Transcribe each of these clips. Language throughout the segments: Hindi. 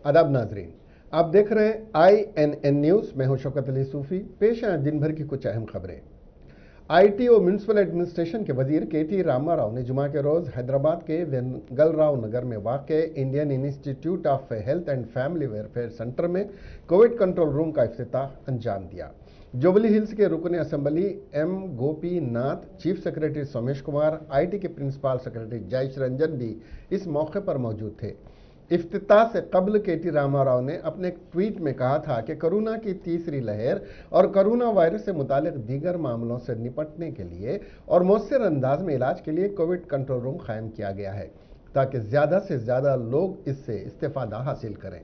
आदाब नाजरीन, आप देख रहे हैं INN न्यूज़। मैं हूं शौकत अली सूफी। पेश है दिन भर की कुछ अहम खबरें। IT और म्यूनसिपल एडमिनिस्ट्रेशन के वजीर KT रामाराव ने जुमा के रोज़ हैदराबाद के वेंगलराव नगर में वाक़ Indian institute of health and family welfare centre में कोविड कंट्रोल रूम का इफ्तिताह अंजाम दिया। जुबली हिल्स के रुकन assembly M Gopinath, chief secretary Somesh Kumar, IT के प्रिंसिपल सेक्रेटरी जयेश रंजन भी इस मौके पर मौजूद थे। इफ्तिताह से कबल KT रामाराव ने अपने एक ट्वीट में कहा था कि कोरोना की तीसरी लहर और कोरोना वायरस से मुतालिक दीगर मामलों से निपटने के लिए और मौसर अंदाज में इलाज के लिए कोविड कंट्रोल रूम कायम किया गया है ताकि ज़्यादा से ज़्यादा लोग इससे इस्तेफादा हासिल करें।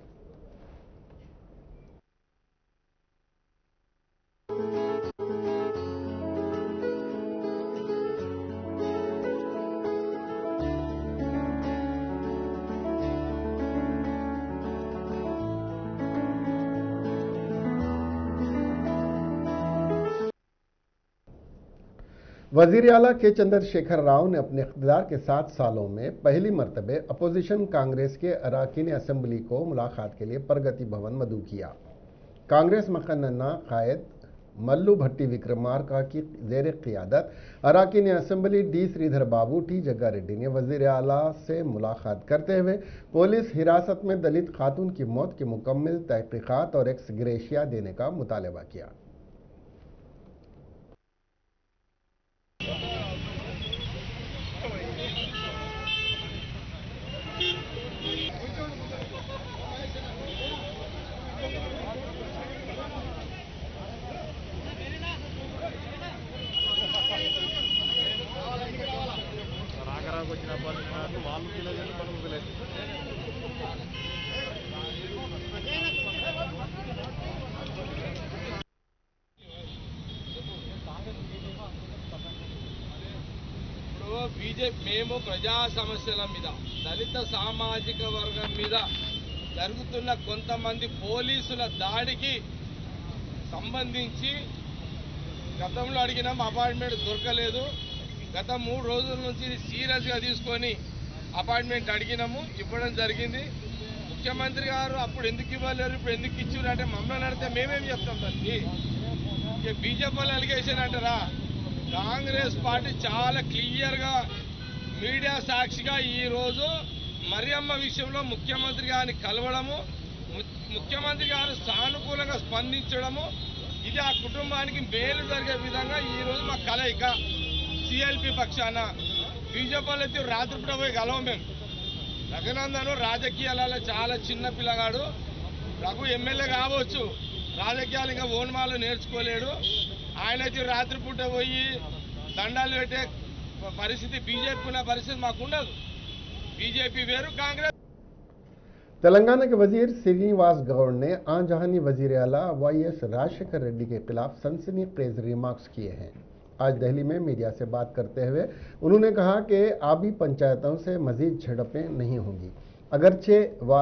वज़ीर आला के चंद्रशेखर राव ने अपने इक़्तिदार के 7 सालों में पहली मरतबे अपोजिशन कांग्रेस के अराकीन असम्बली को मुलाकात के लिए प्रगति भवन मदऊ किया। कांग्रेस मकन्ना कायद मल्लू भट्टी विक्रमार्का की ज़ेर क़ियादत अराकीन assembly D Sridhar Babu T Jagga Reddy ने वज़ीर आला से मुलाकात करते हुए पुलिस हिरासत में दलित खातून की मौत की मुकम्मल तहक़ीक़ात और एक्स ग्रेशिया देने का मुतालबा किया। బీజేపీ మేము ప్రజా సమస్యల మీద దళిత సామాజిక వర్గం మీద జరుగుతున్న కొంతమంది పోలీసుల దాడికి సంబంధించి గతంలో అడిగినాం, అపాయింట్మెంట్ దొరకలేదు. గత 3 రోజుల నుంచి సీరియస్గా తీసుకొని అపాయింట్మెంట్ అడిగినాము, ఇవ్వడం జరిగింది. ముఖ్యమంత్రి గారు అప్పుడు ఎందుకు ఇవ్వలేరు, ఇప్పుడు ఎందుకు ఇచ్చారు అంటే మమ్మల్ని అడిగితే మేమేం చెప్తాం దానికి? బీజేపీ వాళ్ళు అలిగేషన్ అంటారా? కాంగ్రెస్ పార్టీ చాలా క్లియర్గా మీడియా సాక్షిగా ఈరోజు మరియమ్మ విషయంలో ముఖ్యమంత్రి గారిని కలవడము, ముఖ్యమంత్రి గారు సానుకూలంగా స్పందించడము, ఇది ఆ కుటుంబానికి మేలు జరిగే విధంగా ఈరోజు మా కలయిక. CLP పక్షాన బీజేపీ వాళ్ళైతే రాత్రిపూట పోయి కలవం మేము. రఘునందన్ రాజకీయాలలో చాలా చిన్న పిల్లగాడు. రఘు ఎమ్మెల్యే కావచ్చు, రాజకీయాలు ఇంకా ఓన్మాలు నేర్చుకోలేడు. ఆయనైతే రాత్రిపూట పోయి దండాలు పెట్టే పరిస్థితి బీజేపీ ఉన్న పరిస్థితి మాకు ఉండదు. बीजेपी वेरू कांग्रेस। तेलंगाना के वजीर श्रीनिवास गौड़ ने आंजहानी वजीर आला YS राजशेखर रेड्डी के खिलाफ सनसनीखेज रिमार्क्स किए हैं। आज दिल्ली में मीडिया से बात करते हुए उन्होंने कहा कि आबी पंचायतों से मजीद झड़पें नहीं होंगी। अगरचे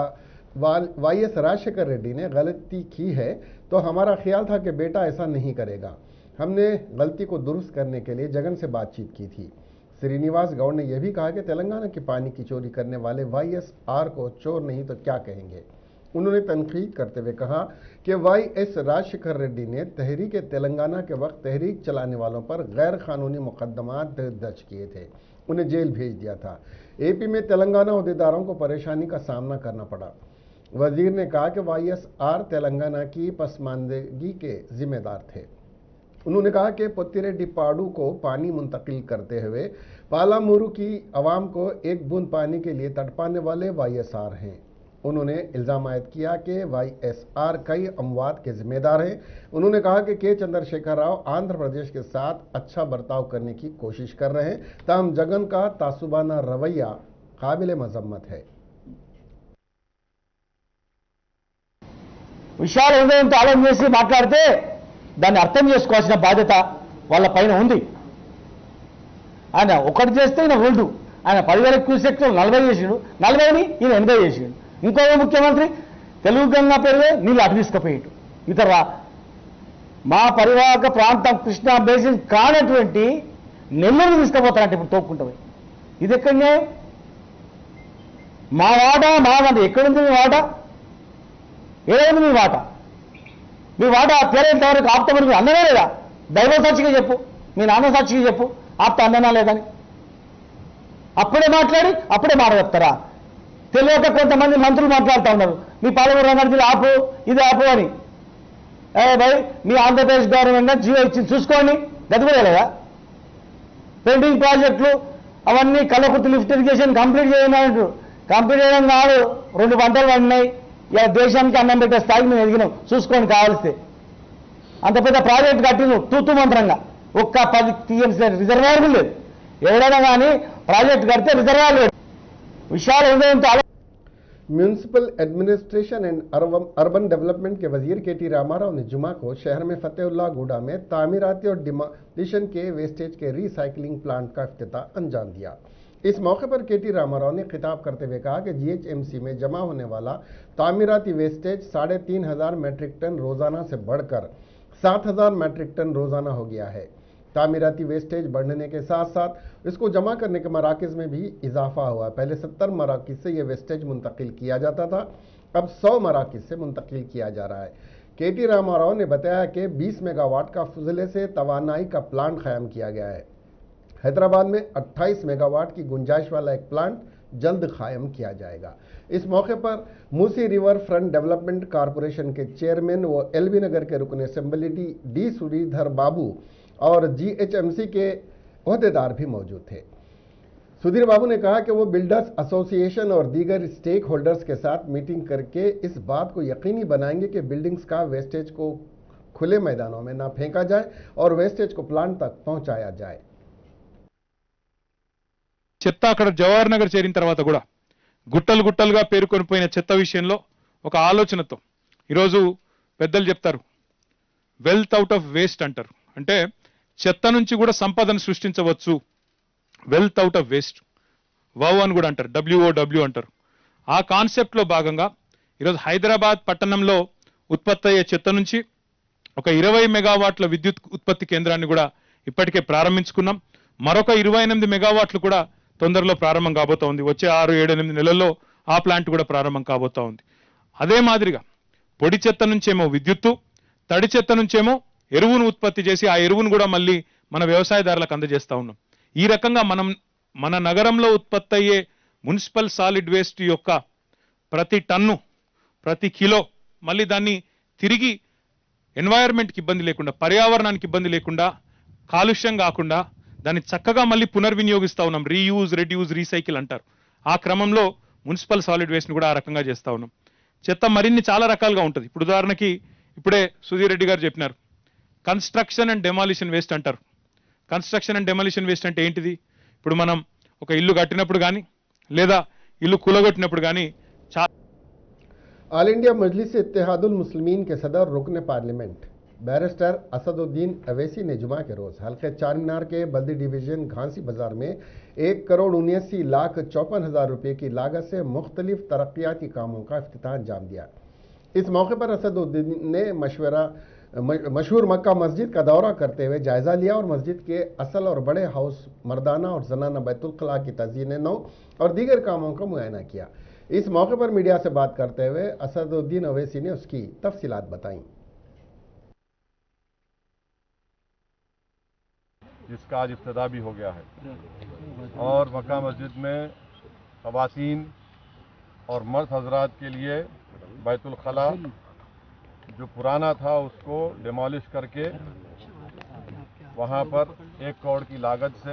YS राजशेखर रेड्डी ने गलती की है तो हमारा ख्याल था कि बेटा ऐसा नहीं करेगा। हमने गलती को दुरुस्त करने के लिए जगन से बातचीत की थी। श्रीनिवास गौड़ ने यह भी कहा कि तेलंगाना के पानी की चोरी करने वाले YSR को चोर नहीं तो क्या कहेंगे। उन्होंने तनकीद करते हुए कहा कि YS राजशेखर रेड्डी ने तहरीक तेलंगाना के वक्त तहरीक चलाने वालों पर गैर कानूनी मुकदमात दर्ज किए थे, उन्हें जेल भेज दिया था। AP में तेलंगाना अहदेदारों को परेशानी का सामना करना पड़ा। वजीर ने कहा कि YSR तेलंगाना की पसमानदगी के जिम्मेदार थे। उन्होंने कहा कि पोतिरेड्डी पाडू को पानी मुंतकिल करते हुए पालामुरू की आवाम को एक बूंद पानी के लिए तड़पाने वाले YSR हैं। उन्होंने इल्ज़ाम आयद किया कि YSR कई अमवात के जिम्मेदार हैं। उन्होंने कहा कि के चंद्रशेखर राव आंध्र प्रदेश के साथ अच्छा बर्ताव करने की कोशिश कर रहे हैं, ताहम जगन का तासुबाना रवैया काबिल मजम्मत है। విశాల హృదయంతో ఆలోచన చేసి మాట్లాడితే దాన్ని అర్థం చేసుకోవాల్సిన బాధ్యత వాళ్ళ పైన ఉంది. ఆయన ఒకటి చేస్తే ఈయన 2, ఆయన 10,000 క్యూసెక్లు 40 చేసిండు, 40ని ఈయన 80 చేసిండు. ఇంకో ముఖ్యమంత్రి తెలుగు గంగా పేరువే నీళ్ళు అటు తీసుకుపోయిండు. ఇతర మా పరివాహక ప్రాంతం కృష్ణా బేసిన్ కానటువంటి నెల్లూరు తీసుకుపోతారంటే ఇప్పుడు తోక్కుంటాయి. ఇది ఎక్కడ న్యాయం? మా వాటా ఎక్కడుంది మీ వాటా? ఏదైంది మీ వాట పేరెంట్ ఎవరికి ఆపుతామని మీరు అన్ననే లేదా? దైవ సాక్షిగా చెప్పు, మీ నాన్న సాక్షిగా చెప్పు, ఆప్త అన్ననా లేదని. అప్పుడే మాట్లాడి అప్పుడే మాట చెప్తారా? తెలియక కొంతమంది మంత్రులు మాట్లాడుతూ ఉన్నారు, మీ పాలమూరు రంగారెడ్డి ఆపు, ఇది ఆపు అని. భయ్, మీ ఆంధ్రప్రదేశ్ గవర్నమెంట్ జియో ఇచ్చింది చూసుకోండి, గదిపోయలేదా? పెండింగ్ ప్రాజెక్టులు అవన్నీ కల్లకుర్తి లిఫ్ట్ ఇరిగేషన్ కంప్లీట్ చేయాలంటారు. కంప్లీట్ చేయడం కాదు, 2 పంటలు పండినాయి. ఇలా దేశానికి అన్నం పెట్టే స్థాయికి మేము ఎదిగినాం, చూసుకోండి కావాల్స్తే. అంత పెద్ద ప్రాజెక్ట్ కట్టిను తూతు మంత్రంగా, ఒక్క 10 టీఎంసీ రిజర్వాయర్ లేదు. ఎవరైనా కానీ ప్రాజెక్ట్ కడితే రిజర్వాయర్ లేదు. విషయాలు ఉదయంతో municipal administration and urban development के वजीर केटी रामाराव ने जुमा को शहर में फतेहुल्लाह गूडा में तामीराती और डिमोलिशन के वेस्टेज के रीसाइक्लिंग प्लांट का इफ्तिताह अंजाम दिया। इस मौके पर केटी रामाराव ने खिताब करते हुए कहा कि जीएचएमसी में जमा होने वाला तामीराती वेस्टेज 3,500 मैट्रिक टन रोजाना से बढ़कर 7,000 मैट्रिक टन रोजाना हो गया है। तामीराती वेस्टेज बढ़ने के साथ साथ इसको जमा करने के मराकज़ में भी इजाफा हुआ। पहले 70 मराकज़ से ये वेस्टेज मुंतकिल किया जाता था, अब 100 मराकज़ से मुंतकिल किया जा रहा है। केटी रामाराव ने बताया कि 20 मेगावाट का फुजले से तवानाई का प्लांट कायम किया गया है। हैदराबाद में 28 मेगावाट की गुंजाइश वाला एक प्लांट जल्द कायम किया जाएगा। इस मौके पर Musi river front development corporation के चेयरमैन व एलबी नगर के रुकन असेंबली डी सुधीर बाबू और जीएचएमसी के ओहदेदार भी मौजूद थे। सुधीर बाबू ने कहा कि वो बिल्डर्स एसोसिएशन और दीगर स्टेक होल्डर्स के साथ मीटिंग करके इस बात को यकीनी बनाएंगे कि बिल्डिंग्स का वेस्टेज को खुले मैदानों में ना फेंका जाए और वेस्टेज को प्लांट तक पहुंचाया जाए। చెత్త అక్కడ జవహర్ నగర్ చేరిన తర్వాత కూడా గుట్టలు గుట్టలుగా పేరుకొనిపోయిన చెత్త విషయంలో ఒక ఆలోచనతో ఈరోజు పెద్దలు చెప్తారు, వెల్త్ అవుట్ ఆఫ్ వేస్ట్ అంటారు. అంటే చెత్త నుంచి కూడా సంపదను సృష్టించవచ్చు, వెల్త్ అవుట్ ఆఫ్ వేస్ట్, వవ్ అని కూడా అంటారు, WOW అంటారు. ఆ కాన్సెప్ట్లో భాగంగా ఈరోజు హైదరాబాద్ పట్టణంలో ఉత్పత్తి అయ్యే చెత్త నుంచి ఒక 20 మెగావాట్ల విద్యుత్ ఉత్పత్తి కేంద్రాన్ని కూడా ఇప్పటికే ప్రారంభించుకున్నాం. మరొక 28 మెగావాట్లు కూడా తొందరలో ప్రారంభం కాబోతా ఉంది. వచ్చే 6, 7, 8 నెలల్లో ఆ ప్లాంట్ కూడా ప్రారంభం కాబోతా ఉంది. అదే మాదిరిగా పొడి చెత్త నుంచేమో విద్యుత్తు, తడి చెత్త నుంచేమో ఎరువును ఉత్పత్తి చేసి ఆ ఎరువును కూడా మళ్ళీ మన వ్యవసాయదారులకు అందజేస్తా ఉన్నాం. ఈ రకంగా మన నగరంలో ఉత్పత్తి అయ్యే మున్సిపల్ సాలిడ్ వేస్ట్ యొక్క ప్రతి టన్ను, ప్రతి కిలో మళ్ళీ దాన్ని తిరిగి ఎన్వైరన్మెంట్కి ఇబ్బంది లేకుండా, పర్యావరణానికి ఇబ్బంది లేకుండా, కాలుష్యం కాకుండా దాన్ని చక్కగా మళ్ళీ పునర్వినియోగిస్తా ఉన్నాం. రీయూజ్, రెడ్యూజ్, రీసైకిల్ అంటారు. ఆ క్రమంలో మున్సిపల్ సాలిడ్ వేస్ట్ని కూడా ఆ రకంగా చేస్తా ఉన్నాం. చెత్త మరిన్ని చాలా రకాలుగా ఉంటుంది. ఇప్పుడు ఉదాహరణకి ఇప్పుడే సుధీర్ రెడ్డి గారు చెప్పినారు, కన్స్ట్రక్షన్ అండ్ డెమాలిషన్ వేస్ట్ అంటారు. కన్స్ట్రక్షన్ అండ్ డెమాలిషన్ వేస్ట్ అంటే ఏంటిది? ఇప్పుడు మనం ఒక ఇల్లు కట్టినప్పుడు కానీ లేదా ఇల్లు కూలగొట్టినప్పుడు కానీ ऑल इंडिया मजलिस इत्तेहादुल मुस्लिमीन के सदर रुकन पार्लियामेंट बैरिस्टर असदुद्दीन अवैसी ने जुमा के रोज़ हल्के चारमीनार के बल्दी डिवीजन घांसी बाजार में 1,79,54,000 रुपये की लागत से मुख्तलिफ तरक्याती कामों का इफ्तिताह अंजाम दिया। इस मौके पर असदुद्दीन ने मशहूर मक्का मस्जिद का दौरा करते हुए जायजा लिया और मस्जिद के असल और बड़े हाउस, मर्दाना और जनाना बैतुल खला की तज़ीन नौ और दीगर कामों का मुआयना किया। इस मौके पर मीडिया से बात करते हुए असदुद्दीन अवैसी ने उसकी तफसीलात बताई। जिसका आज इब्तिदा भी हो गया है और मक्का मस्जिद में ख़वातीन और मर्द हजरात के लिए बैतुल खला जो पुराना था उसको डिमोलिश करके वहाँ पर 1 करोड़ की लागत से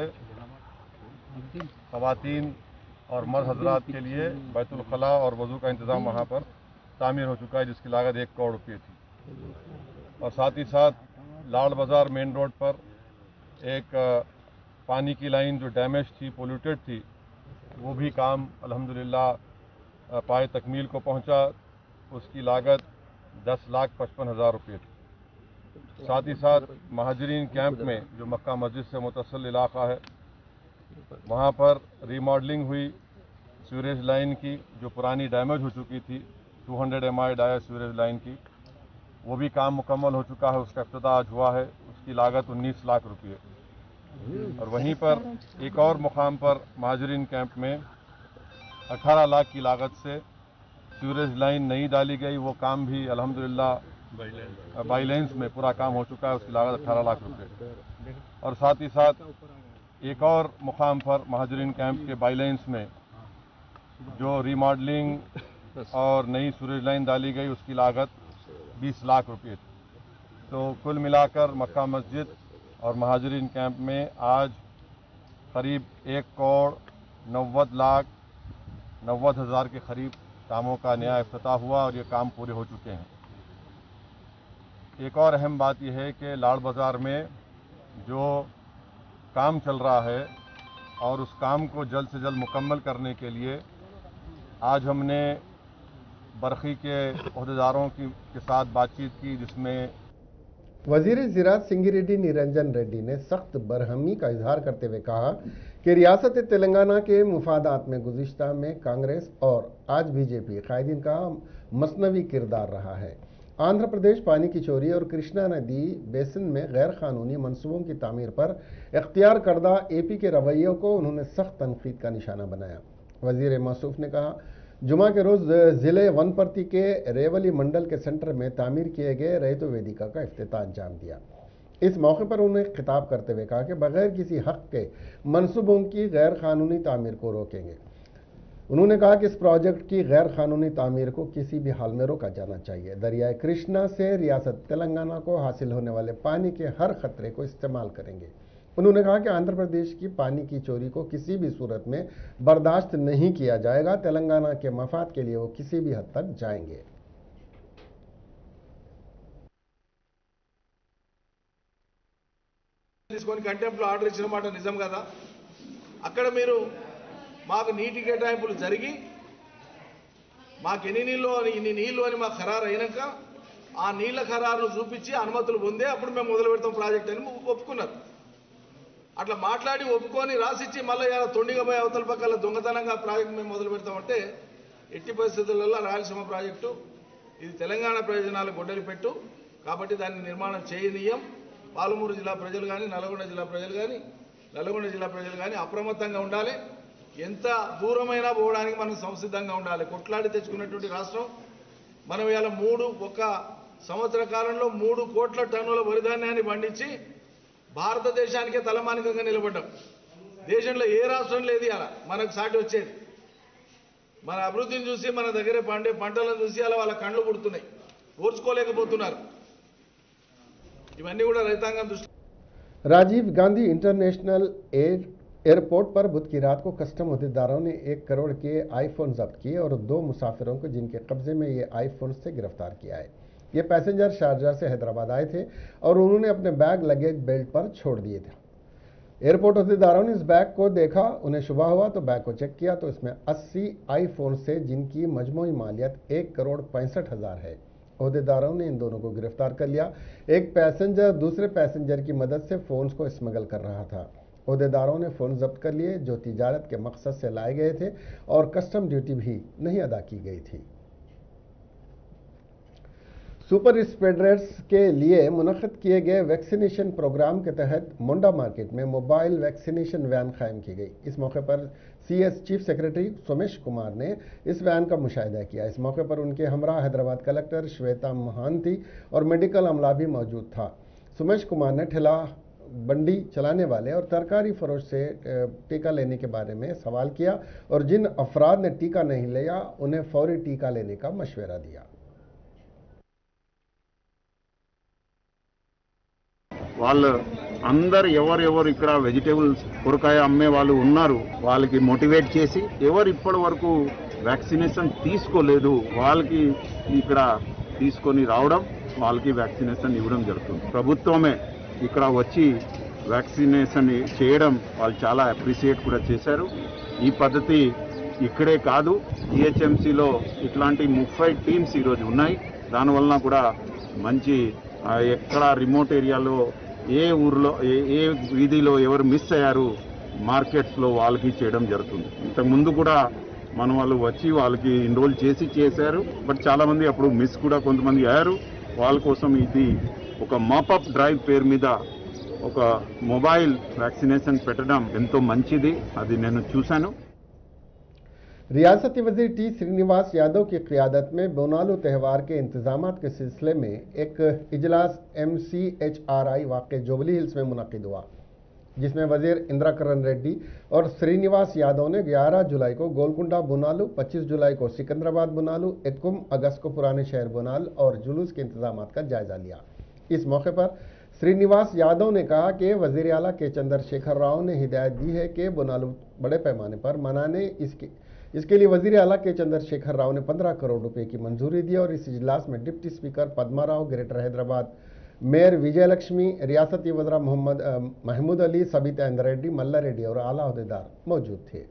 ख़वातीन और मर्द हजरात के लिए बैतुल खला और वज़ू का इंतज़ाम वहाँ पर तामीर हो चुका है, जिसकी लागत 1 करोड़ रुपये थी। और साथ ही साथ लाड़ बाज़ार मेन रोड पर एक पानी की लाइन जो डैमेज थी, पोल्यूटेड थी, वो भी काम अल्हम्दुलिल्लाह पाए तकमील को पहुँचा। उसकी लागत 10,55,000 रुपये थी। साथ ही साथ महाजरीन कैंप में जो मक्का मस्जिद से मुतसल इलाका है वहाँ पर रीमॉडलिंग हुई सीवरेज लाइन की, जो पुरानी डैमेज हो चुकी थी 200 MI डाया सीवरेज लाइन की, वो भी काम मुकम्मल हो चुका है। उसका इफ्तिताह आज हुआ है, उसकी लागत 19 लाख रुपये। और वहीं पर एक और मुकाम पर महाजरीन कैंप में 18 लाख की लागत से सीवरेज लाइन नहीं डाली गई, वो काम भी अल्हम्दुलिल्लाह बाईलेंस में पूरा काम हो चुका है, उसकी लागत 18 लाख रुपए। और साथ ही साथ एक और मुकाम पर महाजरीन कैंप के बाईलेंस में जो रीमॉडलिंग और नई सीवरेज लाइन डाली गई उसकी लागत 20 लाख रुपये थी। तो कुल मिलाकर मक्का मस्जिद और महाजरीन कैंप में आज करीब 1,90,90,000 के करीब कामों का नया इफ्तिताह हुआ और ये काम पूरे हो चुके हैं। एक और अहम बात यह है कि लाड़ बाज़ार में जो काम चल रहा है और उस काम को जल्द से जल्द मुकम्मल करने के लिए आज हमने बरखी के अहदेदारों के साथ बातचीत की, जिसमें वजीर ज़राअत सिंगिरेड्डी निरंजन रेड्डी ने सख्त बरहमी का इजहार करते हुए कहा कि रियासत तेलंगाना के मुफादात में गुज़िश्ता में कांग्रेस और आज बीजेपी कायदीन का मसनवी किरदार रहा है। आंध्र प्रदेश पानी की चोरी और कृष्णा नदी बेसिन में गैर कानूनी मनसूबों की तामीर पर इख्तियार करदा एपी के रवैयों को उन्होंने सख्त तनकीद का निशाना बनाया। वजीर मौसूफ ने कहा, जुमा के रोज़ ज़िले वनपर्ती के रेवली मंडल के सेंटर में तामीर किए गए रैतु वेदिका का इफ्तिताह अंजाम दिया। इस मौके पर उन्हें खिताब करते हुए कहा कि बगैर किसी हक के मनसूबों की गैर कानूनी तामीर को रोकेंगे। उन्होंने कहा कि इस प्रोजेक्ट की गैर कानूनी तामीर को किसी भी हाल में रोका जाना चाहिए। दरियाए कृष्णा से रियासत तेलंगाना को हासिल होने वाले पानी के हर खतरे को इस्तेमाल करेंगे। उन्होंने कहा कि आंध्र प्रदेश की पानी की चोरी को किसी भी सूरत में बर्दाश्त नहीं किया जाएगा। तेलंगाना के मफाद के लिए वो किसी भी हद तक जाएंगे। కంటెంప్ట్ లో ఆర్డర్ ఇచ్చిన మాట నిజం కదా? అక్కడ మీరు మాకు నీటి కేటాయింపులు జరిగి మాకు ఎన్ని నీళ్ళు ఇన్ని నీళ్లు అని మాకు ఖరారు అయినాక ఆ నీళ్ల ఖరారును చూపించి అనుమతులు పొందే అప్పుడు మేము మొదలు పెడతాం ప్రాజెక్ట్ అని ఒప్పుకున్నారు. అట్లా మాట్లాడి ఒప్పుకొని రాసిచ్చి మళ్ళీ తొండిగా పోయి అవతల పక్కల దొంగతనంగా ప్రాజెక్ట్ మేము మొదలు పెడతామంటే ఎట్టి పరిస్థితులలో రాయలసీమ ప్రాజెక్టు ఇది తెలంగాణ ప్రయోజనాలకు గొడ్డలి పెట్టు కాబట్టి దాన్ని నిర్మాణం చేయనీయం. పాలమూరు జిల్లా ప్రజలు కానీ నల్గొండ జిల్లా ప్రజలు కానీ అప్రమత్తంగా ఉండాలి. ఎంత దూరమైనా పోవడానికి మనం సంసిద్ధంగా ఉండాలి. కొట్లాడి తెచ్చుకున్నటువంటి రాష్ట్రం మనం ఇవాళ ఒక సంవత్సర కాలంలో 3 కోట్ల టన్నుల వరిధాన్యాన్ని పండించి భారతదేశానికే తలమానికంగా నిలబడ్డాం. దేశంలో ఏ రాష్ట్రం లేదు ఇలా మనకు సాటి వచ్చేది. మన అభివృద్ధిని చూసి మన దగ్గర పండే పంటలను చూసి అలా వాళ్ళ కళ్ళు పుడుతున్నాయి, ఓర్చుకోలేకపోతున్నారు. ఇవన్నీ కూడా రైతాంగం దృష్టి. राजीव गांधी इंटरनेशनल एयरपोर्ट पर बुध की रात को कस्टम अहदेदारों ने 1 करोड़ के आईफोन जब्त किए और 2 मुसाफिरों को जिनके कब्जे में ये आईफोन से गिरफ्तार किया है। ये पैसेंजर शारजा से हैदराबाद आए थे और उन्होंने अपने बैग लगेज बेल्ट पर छोड़ दिए थे। एयरपोर्ट अहदेदारों ने इस बैग को देखा, उन्हें शुबा हुआ तो बैग को चेक किया तो इसमें 80 आईफोन से जिनकी मजमूई मालियत 1,65,00,000 है। अहदेदारों ने इन दोनों को गिरफ्तार कर लिया। एक पैसेंजर दूसरे पैसेंजर की मदद से फोन्स को स्मगल कर रहा था। अहदेदारों ने फोन जब्त कर लिए जो तिजारत के मकसद से लाए गए थे और कस्टम ड्यूटी भी नहीं अदा की गई थी। सुपर स्प्रेडर्स के लिए मुनक़्क़िद किए गए वैक्सीनेशन प्रोग्राम के तहत मुंडा मार्केट में मोबाइल वैक्सीनेशन वैन कायम की गई। इस मौके पर CS chief secretary Somesh Kumar ने इस वैन का मुशाहिदा किया। इस मौके पर उनके हमरा हैदराबाद कलेक्टर श्वेता महांती और मेडिकल अमला भी मौजूद था। सोमेश कुमार ने ठेला बंडी चलाने वाले और तरकारी फरोश से टीका लेने के बारे में सवाल किया और जिन अफराद ने टीका नहीं लिया उन्हें फौरी टीका लेने का मशवरा दिया। వాళ్ళు అందరు ఎవరెవరు ఇక్కడ వెజిటేబుల్స్ కూరగాయ అమ్మే వాళ్ళు ఉన్నారు వాళ్ళకి మోటివేట్ చేసి ఎవరు ఇప్పటి వరకు వ్యాక్సినేషన్ తీసుకోలేదు వాళ్ళకి ఇక్కడ తీసుకొని రావడం వాళ్ళకి వ్యాక్సినేషన్ ఇవ్వడం జరుగుతుంది. ప్రభుత్వమే ఇక్కడ వచ్చి వ్యాక్సినేషన్ చేయడం వాళ్ళు చాలా అప్రిషియేట్ కూడా చేశారు. ఈ పద్ధతి ఇక్కడే కాదు GHMCలో ఇట్లాంటి 30 టీమ్స్ ఈరోజు ఉన్నాయి. దానివల్ల కూడా మంచి ఎక్కడ రిమోట్ ఏరియాలో ఏ ఊర్లో ఏ వీధిలో ఎవరు మిస్ అయ్యారు మార్కెట్స్లో వాళ్ళకి చేయడం జరుగుతుంది. ఇంతకుముందు కూడా మన వాళ్ళు వచ్చి వాళ్ళకి ఎన్రోల్ చేశారు. బట్ చాలామంది అప్పుడు మిస్ కూడా కొంతమంది అయ్యారు. వాళ్ళ కోసం ఇది ఒక మాపప్ డ్రైవ్ పేరు మీద ఒక మొబైల్ వ్యాక్సినేషన్ పెట్టడం ఎంతో మంచిది. అది నేను చూశాను. रियासती वजीर टी श्रीनिवास यादव की क़ियादत में बोनालू त्यौहार के इंतजामात के सिलसिले में एक इजलास MCHRI वाक़ जुबली हिल्स में मुनक़िद हुआ, जिसमें वजीर इंद्राकरण रेड्डी और श्रीनिवास यादव ने 11 जुलाई को गोलकुंडा बोनालू, 25 जुलाई को सिकंदराबाद बोनालू, 21 अगस्त को पुराने शहर बोनाल और जुलूस के इंतजामात का जायजा लिया। इस मौके पर श्रीनिवास यादव ने कहा कि वजीर आला के चंद्रशेखर राव ने हिदायत दी है कि बोनालू बड़े पैमाने पर मनाने इसके लिए वजीर आला के चंद्रशेखर राव ने 15 करोड़ रुपए की मंजूरी दी और इस इजलास में deputy speaker Padma Rao, greater Hyderabad mayor Vijaya Lakshmi, रियासती वज़रा महमूद अली, सबिता इंद्र रेड्डी, मल्ला रेड्डी और आला अहदेदार मौजूद थे।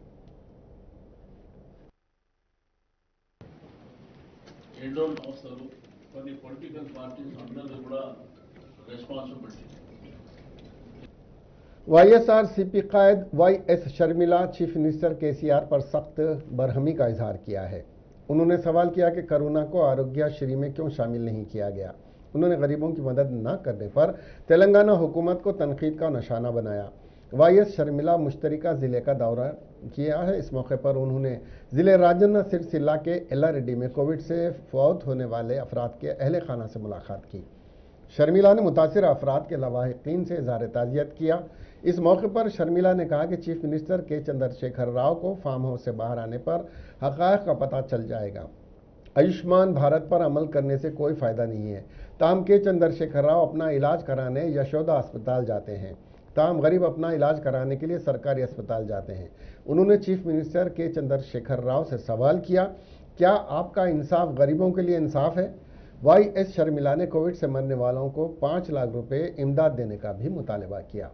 YSRCP कायद YS Sharmila chief minister KCR पर सख्त बरहमी का इजहार किया है। उन्होंने सवाल किया कि कोरोना को आरोग्यश्री में क्यों शामिल नहीं किया गया। उन्होंने गरीबों की मदद न करने पर तेलंगाना हुकूमत को तनकीद का निशाना बनाया। YS शर्मिला मुश्तरिका ज़िले का दौरा किया है। इस मौके पर उन्होंने ज़िले राजन्ना सिरसिल्ला के एल्ला रेड्डी में कोविड से फौत होने वाले अफराद के अहले खाना से मुलाकात की। शर्मिला ने मुतासिर अफराद के लवाहिकीन से इज़हार ताज़ियत किया। इस मौके पर शर्मिला ने कहा कि चीफ मिनिस्टर के चंद्रशेखर राव को फार्म हाउस से बाहर आने पर हक़ाइक़ का पता चल जाएगा। आयुष्मान भारत पर अमल करने से कोई फ़ायदा नहीं है। ताम के चंद्रशेखर राव अपना इलाज कराने यशोदा अस्पताल जाते हैं। ताम गरीब अपना इलाज कराने के लिए सरकारी अस्पताल जाते हैं। उन्होंने चीफ मिनिस्टर के चंद्रशेखर राव से सवाल किया, क्या आपका इंसाफ गरीबों के लिए इंसाफ है। YS शर्मिला ने कोविड से मरने वालों को 5 लाख रुपए इमदाद देने का भी मुतालबा किया।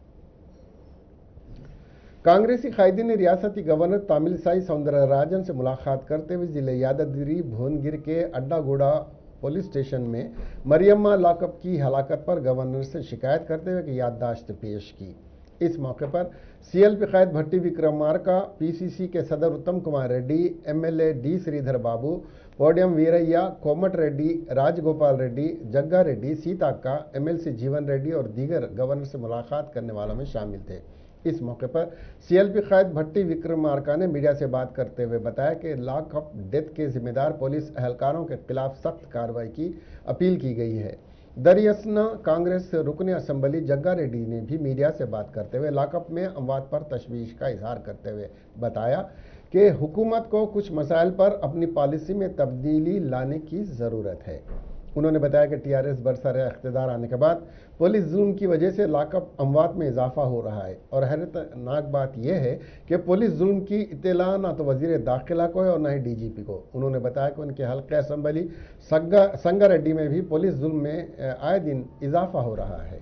कांग्रेसी कायदीन ने रियासती गवर्नर तामिलसाई सौंदरराजन से मुलाकात करते हुए जिले यादाद्री भुवनगिर के अड्डागोड़ा पुलिस स्टेशन में मरियम्मा लॉकअप की हलाकत पर गवर्नर से शिकायत करते हुए एक याददाश्त पेश की। इस मौके पर CLP कायद भट्टी विक्रमार्का, PCC के सदर उत्तम कुमार रेड्डी, MLA D श्रीधर बाबू, पोडियम वीरయ్య, कोमट रेड्डी, राजगोपाल रेड्डी, जग्गा रेड्डी, सीताक्का, MLC जीवन रेड्डी और दीगर गवर्नर से मुलाकात करने वालों में शामिल थे। इस मौके पर CLP कायद भट्टी विक्रमार्का ने मीडिया से बात करते हुए बताया कि लॉकअप डेथ के जिम्मेदार पुलिस एहलकारों के खिलाफ सख्त कार्रवाई की अपील की गई है। दरियासना कांग्रेस रुकन असम्बली जग्गा रेड्डी ने भी मीडिया से बात करते हुए लॉकअप में अमवात पर तशवीश का इजहार करते हुए बताया कि हुकूमत को कुछ मसाइल पर अपनी पॉलिसी में तब्दीली लाने की ज़रूरत है। उन्होंने बताया कि TRS बरसर इख्तिदार आने के बाद पुलिस जुल्म की वजह से लॉकअप अमवात में इजाफा हो रहा है और हैरतनाक बात यह है कि पुलिस जुल्म की इत्तला ना तो वजीर दाखिला को है और न ही DGP को। उन्होंने बताया कि उनके हल्के असम्बली संगारेड्डी में भी पुलिस जुल्म में आए दिन इजाफा हो रहा है।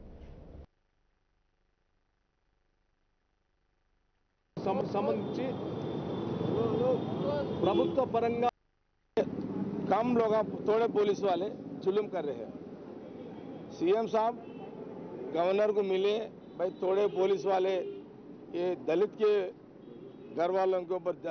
संबंधी प्रभुत्व परंगा कम लोग थोड़े पुलिस वाले जुल्म कर रहे हैं। CM साहब गवर्नर को मिले, भाई थोड़े पुलिस वाले ये दलित के घर वालों के ऊपर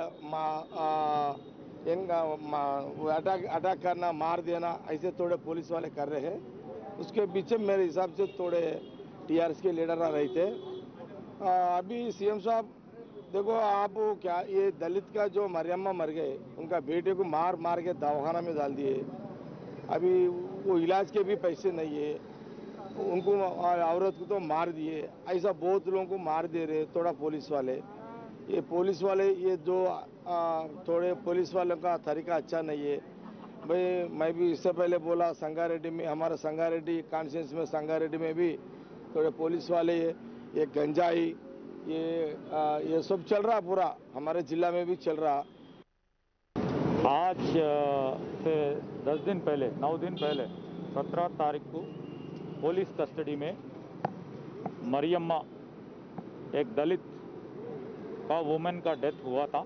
अटैक करना, मार देना, ऐसे थोड़े पुलिस वाले कर रहे हैं। उसके पीछे मेरे हिसाब से थोड़े TRS के लीडर आ रहे थे। अभी CM साहब देखो, आप क्या ये दलित का जो मरियम्मा मर गए, उनका बेटे को मार मार के दवाखाना में डाल दिए। अभी वो इलाज के भी पैसे नहीं है, उनको औरत को तो मार दिए। ऐसा बहुत लोगों को मार दे रहे थोड़ा पुलिस वाले। ये पुलिस वाले ये जो थोड़े पुलिस वालों का तरीका अच्छा नहीं है। भाई मैं भी इससे पहले बोला, संगारेड्डी में, हमारा संगारेड्डी कॉन्स्टिट्यूंसी में, संगारेड्डी में भी थोड़े पुलिस वाले ये गंजाई ये सब चल रहा, पूरा हमारे जिला में भी चल रहा। आज से 10 दिन पहले, 9 दिन पहले 17 तारीख को पुलिस कस्टडी में मरियम्मा, एक दलित का वुमेन का डेथ हुआ था।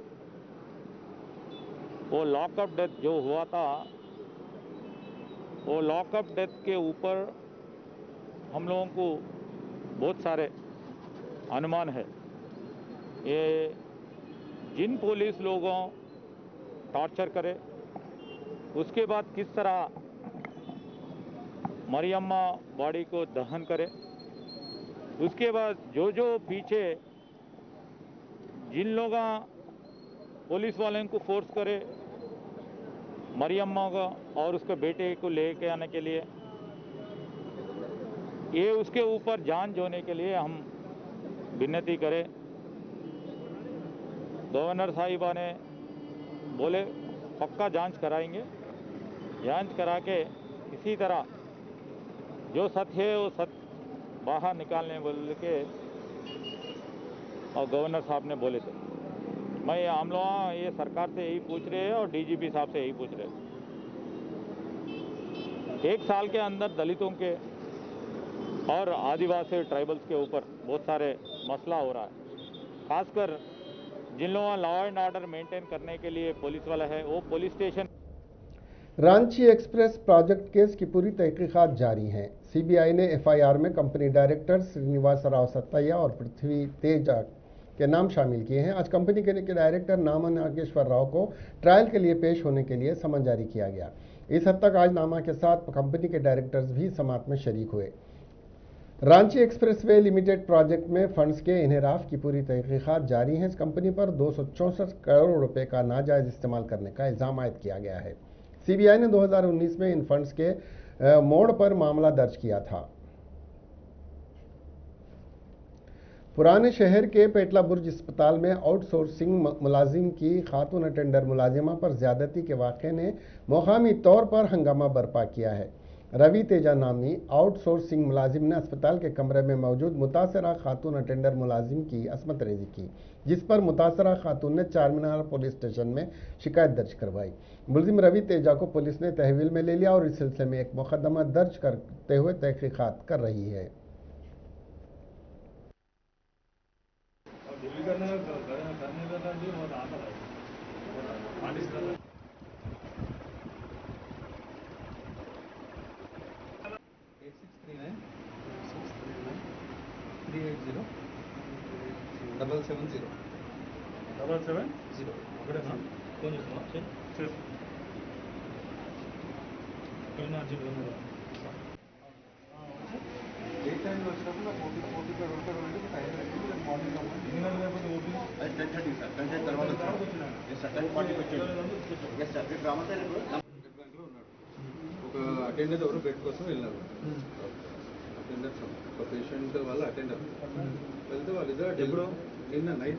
वो लॉकअप डेथ जो हुआ था, वो लॉकअप डेथ के ऊपर हम लोगों को बहुत सारे अनुमान है। ये जिन पुलिस लोगों टॉर्चर करे, उसके बाद किस तरह मरियम्मा बॉडी को दहन करे, उसके बाद जो पीछे जिन लोगों पुलिस वाले को फोर्स करे मरियम्मा को और उसके बेटे को लेके आने के लिए, ये उसके ऊपर जांच होने के लिए हम विनती करें। गवर्नर साहिबा ने बोले पक्का जांच कराएंगे, जांच करा के इसी तरह जो सत्य है वो सत्य बाहर निकालने बोल के और गवर्नर साहब ने बोले थे। मैं हम लोग ये सरकार से यही पूछ रहे हैं और डीजीपी साहब से यही पूछ रहे हैं। 1 साल के अंदर दलितों के और आदिवासी ट्राइबल्स के ऊपर बहुत सारे मसला हो रहा है। खासकर जिन लोगों लॉ एंड ऑर्डर मेंटेन करने के लिए पुलिस वाला है, वो police station. Ranchi express project case की पूरी तहकीकात जारी हैं। सीबीआई ने एफआईआर में कंपनी डायरेक्टर श्रीनिवास राव सत्तैया और पृथ्वी तेजा के नाम शामिल किए हैं। आज कंपनी के डायरेक्टर नामा नागेश्वर राव को ट्रायल के लिए पेश होने के लिए समन जारी किया गया। इस हद तक आज नामा के साथ कंपनी के डायरेक्टर्स भी समाअत में शरीक हुए। रांची एक्सप्रेसवे लिमिटेड प्रोजेक्ट में फंड्स के इन्हेराफ की पूरी तहकीकात जारी हैं। इस कंपनी पर 264 करोड़ रुपए का नाजायज इस्तेमाल करने का इल्जाम आयद किया गया है। सीबीआई ने 2019 में इन फंड्स के मोड़ पर मामला दर्ज किया था। पुराने शहर के पेटला बुर्ज अस्पताल में आउटसोर्सिंग मुलाजिम की खातून अटेंडर मुलाजिमा पर ज्यादती के वाक़े ने मौकामी तौर पर हंगामा बर्पा किया है। रवि तेजा नामी आउटसोर्सिंग मुलाजिम ने अस्पताल के कमरे में मौजूद मुतासरा खातून अटेंडर मुलाजिम की असमत रेजी की, जिस पर मुतासरा खातून ने चारमीनार पुलिस स्टेशन में शिकायत दर्ज करवाई। मुलजिम रवि तेजा को पुलिस ने तहवील में ले लिया और इस सिलसिले में एक मुकदमा दर्ज करते हुए तहकीकात कर रही है। ఒక అటెండర్ ఎవరు బెడ్ కోసం వెళ్ళినారు. అటెండర్ ఒక పేషెంట్ వాళ్ళ అటెండర్ వెళ్తే వాళ్ళు ఇద్దరు ఎప్పుడు నిన్న నైట్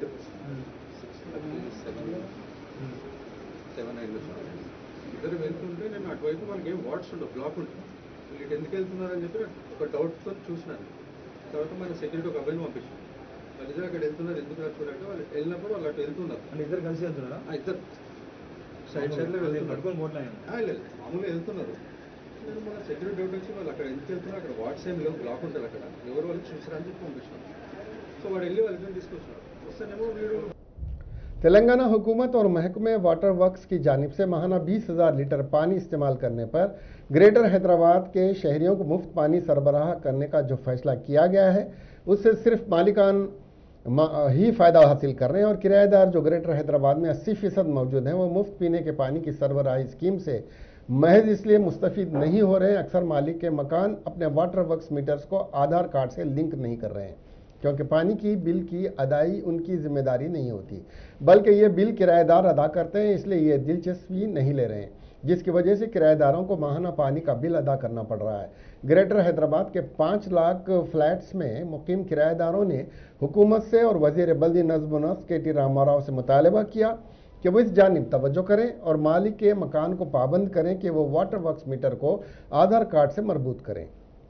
7 ఇద్దరు వెళ్తుంటే నేను అటువైపు మనకి ఏం వాట్స్ ఉండవు, బ్లాక్ ఉంటుంది. వీళ్ళు ఎందుకు వెళ్తున్నారని చెప్పి ఒక డౌట్తో చూసినాను. తర్వాత మన సెక్యూరిటీ ఒక అబ్బాయిని పంపించాను. వాళ్ళిద్దరు అక్కడ వెళ్తున్నారు, ఎందుకు నడుచుకుంటే వాళ్ళు వెళ్ళినప్పుడు వాళ్ళు అటు వెళ్తున్నారు. ఇద్దరు కలిసి వెళ్తున్నారా? ఇద్దరు సైడ్ సైడ్లో వెళ్తున్నారు, మామూలుగా వెళ్తున్నారు. నేను మన సెక్యూరిటీ డౌట్ వచ్చి వాళ్ళు అక్కడ ఎందుకు వెళ్తున్నారు, అక్కడ వాట్స్ ఏం లేవు, బ్లాక్ ఉంటారు అక్కడ, ఎవరు వాళ్ళు చూసారని చెప్పి పంపించినారు. సో వాడు వెళ్ళి వాళ్ళిద్దరు తీసుకొచ్చినారు. వస్తేనేమో వీడు तेलंगाना हुकूमत और महकमे वाटर वर्क्स की जानिब से माहाना 20,000 लीटर पानी इस्तेमाल करने पर ग्रेटर हैदराबाद के शहरियों को मुफ्त पानी सरबराह करने का जो फैसला किया गया है, उससे सिर्फ मालिकान ही फ़ायदा हासिल कर रहे हैं और किराएदार जो ग्रेटर हैदराबाद में 80% मौजूद हैं वो मुफ्त पीने के पानी की सरबराही स्कीम से महज इसलिए मुस्तफ़ीद नहीं हो रहे हैं। अक्सर मालिक के मकान अपने वाटर वर्क्स मीटर्स को आधार कार्ड से लिंक नहीं कर रहे हैं, क्योंकि पानी की बिल की अदाई उनकी जिम्मेदारी नहीं होती, बल्कि ये बिल किराएदार अदा करते हैं, इसलिए ये दिलचस्पी नहीं ले रहे हैं, जिसकी वजह से किराएदारों को माहाना पानी का बिल अदा करना पड़ रहा है। ग्रेटर हैदराबाद के 5 लाख फ्लैट्स में मुकीम किराएदारों ने हुकूमत से और वज़ीर बल्दी नज़्म व नस्क KT रामाराव से मुतालबा किया कि वो इस जानिब तवज्जो करें और मालिक के मकान को पाबंद करें कि वो वाटर वर्क्स मीटर को आधार कार्ड से मरबूत करें।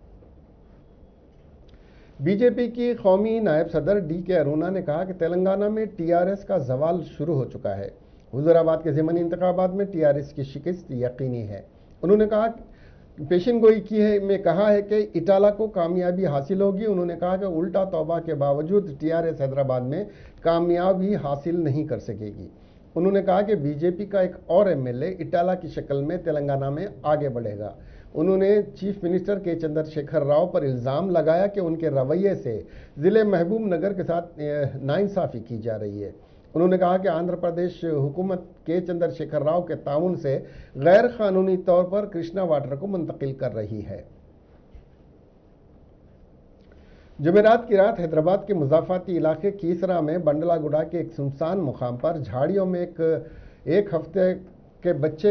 बीजेपी की कौमी नायब सदर DK अरुणा ने कहा कि तेलंगाना में TRS का जवाल शुरू हो चुका है। हुजूराबाद के ज़िमनी इंतखाबात में TRS की शिकस्त यकीनी है। उन्होंने कहा पेशन गोई की है में कहा है कि इटाला को कामयाबी हासिल होगी। उन्होंने कहा कि उल्टा तौबा के बावजूद TRS हैदराबाद में कामयाबी हासिल नहीं कर सकेगी। उन्होंने कहा कि बीजेपी का एक और MLA इटाला की शक्ल में तेलंगाना में आगे बढ़ेगा। उन्होंने चीफ मिनिस्टर के चंद्रशेखर राव पर इल्ज़ाम लगाया कि उनके रवैये से ज़िले महबूब नगर के साथ नाइंसाफ़ी की जा रही है। उन्होंने कहा कि आंध्र प्रदेश हुकूमत के चंद्रशेखर राव के ताउन से गैर कानूनी तौर पर कृष्णा वाटर को मुंतकिल कर रही है। जुमेरात की रात हैदराबाद के मुजाफाती इलाके कीसरा में बंडलागुड़ा के एक सुनसान मुकाम पर झाड़ियों में एक हफ्ते के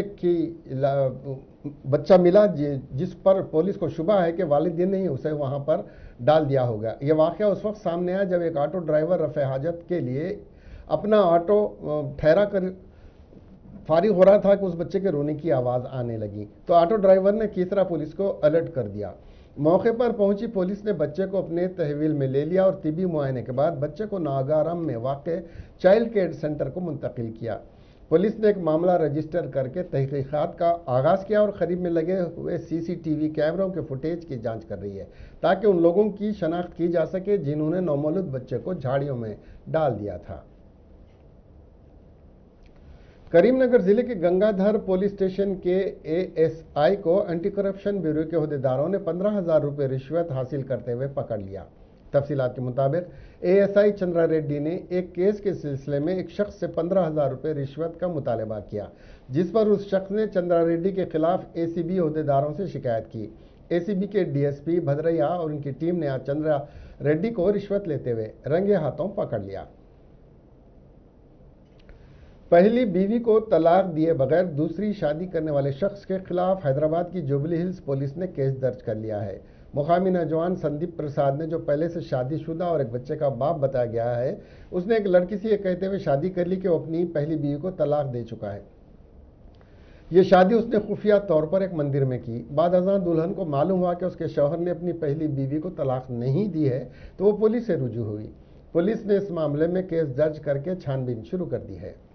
बच्चा मिला, जिस पर पुलिस को शुबा है कि वालिदैन ने ही उसे वहां पर डाल दिया होगा। यह वाक़या उस वक्त सामने आया जब एक ऑटो ड्राइवर रफ़े हाजत के लिए अपना ऑटो ठहरा कर फारिग हो रहा था कि उस बच्चे के रोने की आवाज़ आने लगी, तो ऑटो ड्राइवर ने कीसरा पुलिस को अलर्ट कर दिया। मौके पर पहुंची पुलिस ने बच्चे को अपने तहवील में ले लिया और तिबी मुआयने के बाद बच्चे को नागाराम में वाक़ चाइल्ड केयर सेंटर को मुंतकिल किया। पुलिस ने एक मामला रजिस्टर करके तहकीकात का आगाज़ किया और करीब में लगे हुए CCTV कैमरों के फुटेज की जांच कर रही है ताकि उन लोगों की शनाख्त की जा सके जिन्होंने नौमौलूद बच्चे को झाड़ियों में डाल दिया था। करीमनगर जिले के गंगाधर पुलिस स्टेशन के ASI को एंटी करप्शन ब्यूरो के अहदेदारों ने 15,000 रुपये रिश्वत हासिल करते हुए पकड़ लिया। तफसीलात के मुताबिक ASI चंद्रा रेड्डी ने एक केस के सिलसिले में एक शख्स से 15,000 रुपये रिश्वत का मुतालबा किया, जिस पर उस शख्स ने चंद्रा रेड्डी के खिलाफ ACB अहदेदारों से शिकायत की। ACB के DSP भद्रैया और उनकी टीम ने आज चंद्रा रेड्डी को रिश्वत लेते हुए रंगे हाथों पकड़ लिया। पहली बीवी को तलाक दिए बगैर दूसरी शादी करने वाले शख्स के खिलाफ हैदराबाद की जुबली हिल्स पुलिस ने केस दर्ज कर लिया है। मुकामी नौजवान संदीप प्रसाद ने, जो पहले से शादीशुदा और एक बच्चे का बाप बताया गया है, उसने एक लड़की से यह कहते हुए शादी कर ली कि वो अपनी पहली बीवी को तलाक दे चुका है। ये शादी उसने खुफिया तौर पर एक मंदिर में की। बाद अज़ां दुल्हन को मालूम हुआ कि उसके शौहर ने अपनी पहली बीवी को तलाक नहीं दी है, तो वो पुलिस से रुजू हुई। पुलिस ने इस मामले में केस दर्ज करके छानबीन शुरू कर दी है।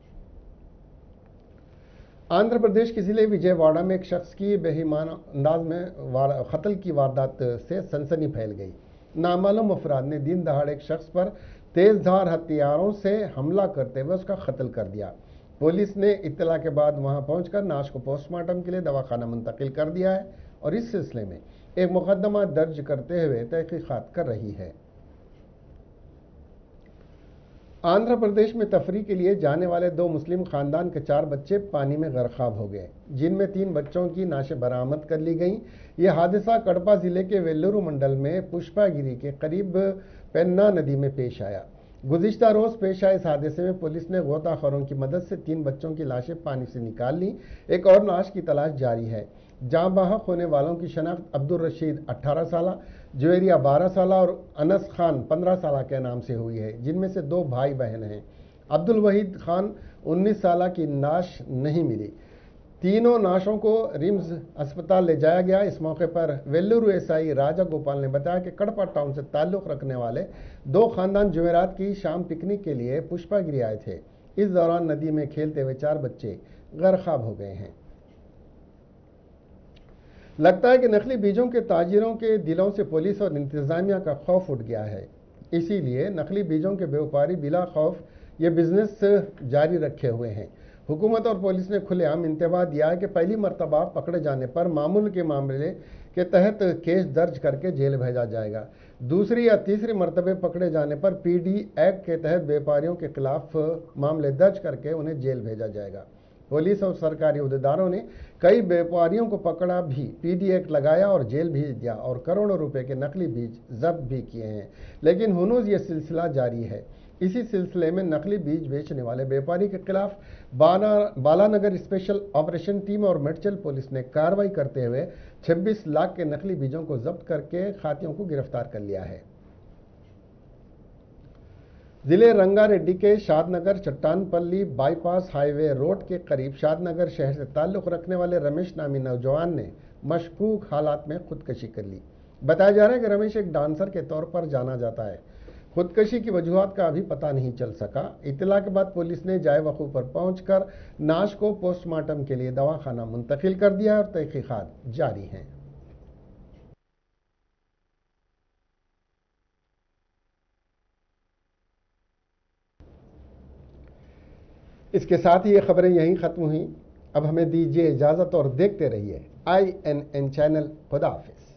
आंध्र प्रदेश के जिले विजयवाड़ा में एक शख्स की बेईमान अंदाज में कत्ल की वारदात से सनसनी फैल गई। नामालूम अफराद ने दिन दहाड़े एक शख्स पर तेजधार हथियारों से हमला करते हुए उसका कत्ल कर दिया। पुलिस ने इत्तला के बाद वहां पहुंचकर नाश को पोस्टमार्टम के लिए दवाखाना मुंतकिल कर दिया है और इस सिलसिले में एक मुकदमा दर्ज करते हुए तहकीकात कर रही है। आंध्र प्रदेश में तफरीह के लिए जाने वाले 2 मुस्लिम खानदान के 4 बच्चे पानी में गरकाब हो गए, जिनमें 3 बच्चों की नाशें बरामद कर ली गईं। यह हादसा कड़पा जिले के वेल्लूरू मंडल में पुष्पागिरी के करीब पेन्ना नदी में पेश आया। गुज़िश्ता रोज पेश आए इस हादसे में पुलिस ने गोताखोरों की मदद से 3 बच्चों की लाशें पानी से निकाल ली। एक और लाश की तलाश जारी है। जाँ बहक होने वालों की शनाख्त अब्दुल रशीद 18 साल, जुवेरिया 12 साल और अनस खान 15 साल के नाम से हुई है, जिनमें से 2 भाई बहन हैं। अब्दुल वहीद खान 19 साल की नाश नहीं मिली। तीनों नाशों को रिम्स अस्पताल ले जाया गया। इस मौके पर वेल्लूरू SI राजा गोपाल ने बताया कि कड़पा टाउन से ताल्लुक़ रखने वाले 2 खानदान जुमेरात की शाम पिकनिक के लिए पुष्पागिरी आए थे। इस दौरान नदी में खेलते हुए 4 बच्चे गरकाब हो गए हैं। लगता है कि नकली बीजों के ताजिरों के दिलों से पुलिस और इंतजामिया का खौफ उठ गया है, इसीलिए नकली बीजों के व्यापारी बिला खौफ ये बिजनेस जारी रखे हुए हैं। हुकूमत और पुलिस ने खुलेआम इंतबाह दिया है कि पहली मरतबा पकड़े जाने पर मामूल के मामले के तहत केस दर्ज करके जेल भेजा जाएगा। दूसरी या तीसरी मरतबे पकड़े जाने पर PD एक्ट के तहत व्यापारियों के खिलाफ मामले दर्ज करके उन्हें जेल भेजा जाएगा। पुलिस और सरकारी अहदेदारों ने कई व्यापारियों को पकड़ा भी, PD एक्ट लगाया और जेल भेज दिया और करोड़ों रुपए के नकली बीज जब्त भी किए हैं। लेकिन हुनूज ये सिलसिला जारी है। इसी सिलसिले में नकली बीज बेचने वाले व्यापारी के खिलाफ बालानगर स्पेशल ऑपरेशन टीम और मेडचल पुलिस ने कार्रवाई करते हुए 26 लाख के नकली बीजों को जब्त करके खातियों को गिरफ्तार कर लिया है। जिले रंगारेड्डी के Shadnagar Chattanpally bypass highway road के करीब शादनगर शहर से ताल्लुक़ रखने वाले रमेश नामी नौजवान ने मशकूक हालात में खुदकशी कर ली। बताया जा रहा है कि रमेश एक डांसर के तौर पर जाना जाता है। खुदकशी की वजूहात का अभी पता नहीं चल सका। इत्तला के बाद पुलिस ने जाए वक़ूफ़ पर पहुंचकर नाश को पोस्टमार्टम के लिए दवाखाना मुंतकिल कर दिया और तहकीकात जारी हैं। इसके साथ ही ये खबरें यहीं ख़त्म हुई। अब हमें दीजिए इजाज़त और देखते रहिए INN चैनल। खुदा हाफिज़।